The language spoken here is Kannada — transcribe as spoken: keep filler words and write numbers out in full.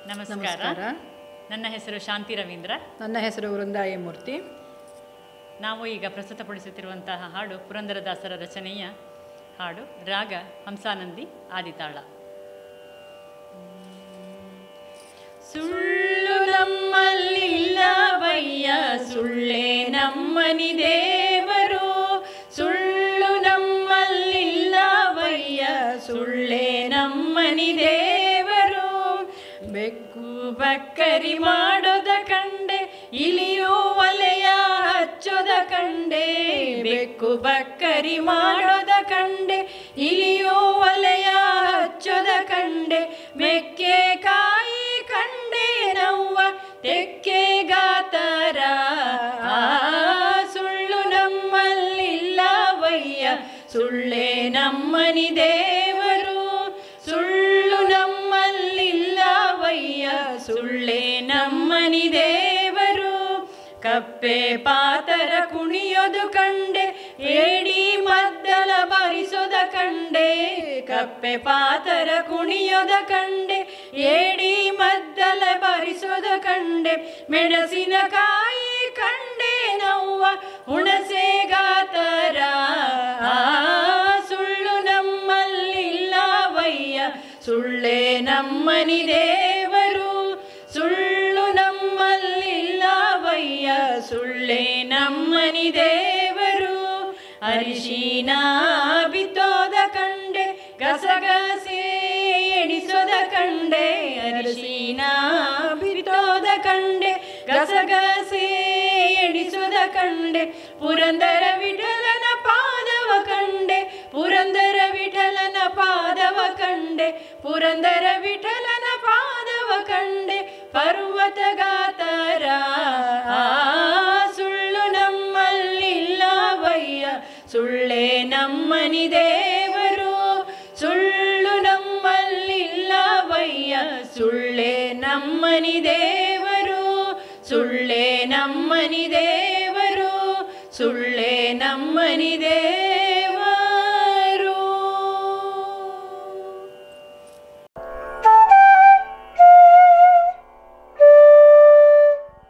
ನಮಸ್ಕಾರ. ನನ್ನ ಹೆಸರು ಶಾಂತಿ ರವೀಂದ್ರ. ನನ್ನ ಹೆಸರು ವೃಂದಾಯ ಮೂರ್ತಿ. ನಾವು ಈಗ ಪ್ರಸ್ತುತಪಡಿಸುತ್ತಿರುವಂತಹ ಹಾಡು ಪುರಂದರದಾಸರ ರಚನೆಯ ಹಾಡು, ರಾಗ ಹಂಸಾನಂದಿ, ಆದಿತಾಳ. ಸುಳ್ಳು ನಮ್ಮಲ್ಲಿಲ್ಲವಯ್ಯ, ಸುಳ್ಳೇ ನಮ್ಮನಿ ದೇವರು. ಸುಳ್ಳು ನಮ್ಮಲ್ಲಿಲ್ಲವಯ್ಯ, ಸುಳ್ಳೇ ನಮ್ಮನಿ ದೇವರು. ಬೆಕ್ಕು ಬಕ್ಕರಿ ಮಾಡೋದ ಕಂಡೆ, ಇಲಿಯು ಒಲೆಯ ಹಚ್ಚೋದ ಕಂಡೆ. ಬೆಕ್ಕು ಬಕ್ಕರಿ ಮಾಡೋದ ಕಂಡೆ, ಇಲಿಯು ಒಲೆಯ ಹಚ್ಚೋದ ಕಂಡೆ. ಮೆಕ್ಕೆ ಕಾಯಿ ಕಂಡೆ ನವ್ವ ತೆಕ್ಕೆ ಗಾತರ. ಆ ಸುಳ್ಳು ನಮ್ಮಲ್ಲಿಲ್ಲವಯ್ಯ, ಸುಳ್ಳೇ ನಮ್ಮನಿ ದೇವರು. ಸುಳ್ಳು ನಮ್ಮಲ್ಲಿಲ್ಲವಯ್ಯ, ಸುಳ್ಳೇ ನಮ್ಮನಿ ದೇವರು. ಕಪ್ಪೆ ಪಾತರ ಕುಣಿಯೋದು ಕಂಡೆ, ಏಡಿ ಮದ್ದಲ ಬಾರಿಸೋದ ಕಂಡೆ. ಕಪ್ಪೆ ಪಾತರ ಕುಣಿಯೋದ ಕಂಡೆ, ಏಡಿ ಮದ್ದಲ ಬಾರಿಸೋದ ಕಂಡೆ. ಮೆಣಸಿನಕಾಯಿ ಕಂಡೆ ನವ್ವ ಹುಣಸೆ ಗಾತರ. ಆ ಸುಳ್ಳು ನಮ್ಮಲ್ಲಿಲ್ಲವಯ್ಯ, ಸುಳ್ಳೇ ನಮ್ಮನಿ ದೇವರು. ಸುಳ್ಳು ನಮ್ಮಲ್ಲಿಲ್ಲವಯ್ಯ, ಸುಳ್ಳೇ ನಮ್ಮನಿ ದೇವರು. ಅರಿಶಿನ ಬಿತ್ತೋದ ಕಂಡೆ, ಗಸಗಸೆ ಎಣಿಸೋದ ಕಂಡೆ. ಅರಿಶಿನ ಬಿತ್ತೋದ ಕಂಡೆ, ಗಸಗಸೆ ಎಣಿಸೋದ ಕಂಡೆ. ಪುರಂದರ ವಿಠಲನ ಪಾದವ ಕಂಡೆ, ಪುರಂದರ ವಿಠಲನ ಪಾದವ ಕಂಡೆ. ಪುರಂದರ ವಿಠಲನ ಪಾದವ ಕಂಡೆ, ಪರ್ವತ ಗಾತರ. ಆ ಸುಳ್ಳು ನಮ್ಮಲ್ಲಿಲ್ಲವಯ್ಯ, ಸುಳ್ಳೇ ನಮ್ಮನಿ ದೇವರು. ಸುಳ್ಳು ನಮ್ಮಲ್ಲಿಲ್ಲವಯ್ಯ, ಸುಳ್ಳೇ ನಮ್ಮನಿ ದೇವರು. ಸುಳ್ಳೇ ನಮ್ಮನಿ ದೇವರು, ಸುಳ್ಳೇ ನಮ್ಮನಿ ದೇವರು.